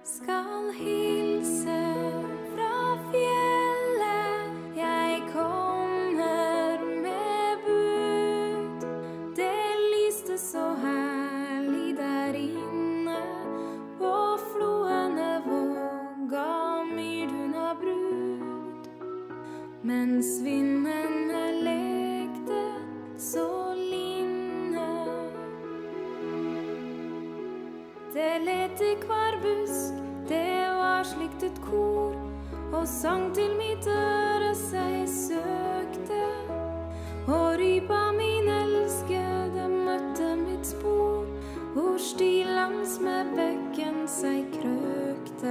Skal hilse fra fjellet, jeg kommer med bud. Det lyste så herlig der inne, på floene våga Myrduna brud. Mens vindene lekte så linne, det lette hver busk, det var slikt et kor, og sang til mitt øre seg søkte. Og rypa min elskede møtte mitt spor, hvor stillans med bekken seg krøkte.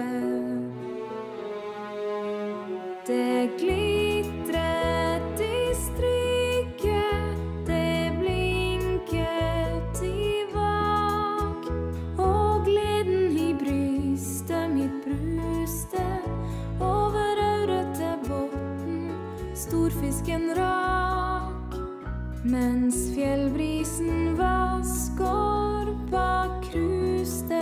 Det glitret i stryket, det blinket i vak, og gleden i brystet mitt bruste, over ørete botten storfisken rak. Mens fjellbrisen var skorpa kruste.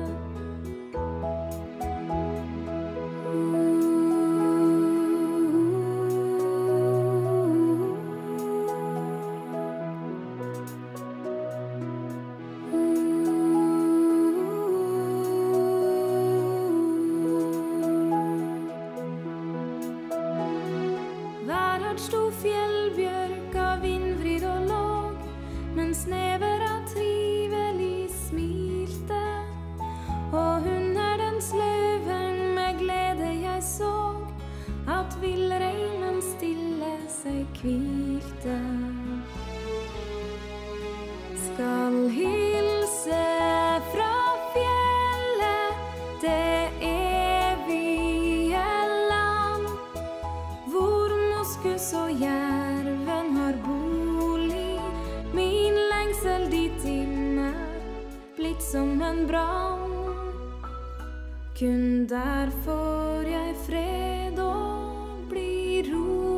Sto fjellbjørk av vindvrid og låg, mens nevera trivelig smilte. Og under dens løven med glede jeg såg, at villreinen stille seg hvilte. Skal hilse fra fjellet, det evige land, hvor moskus og jerven har bolig. Min lengsel dit inn blitt som en brann. Kun der får jeg fred og blir ro.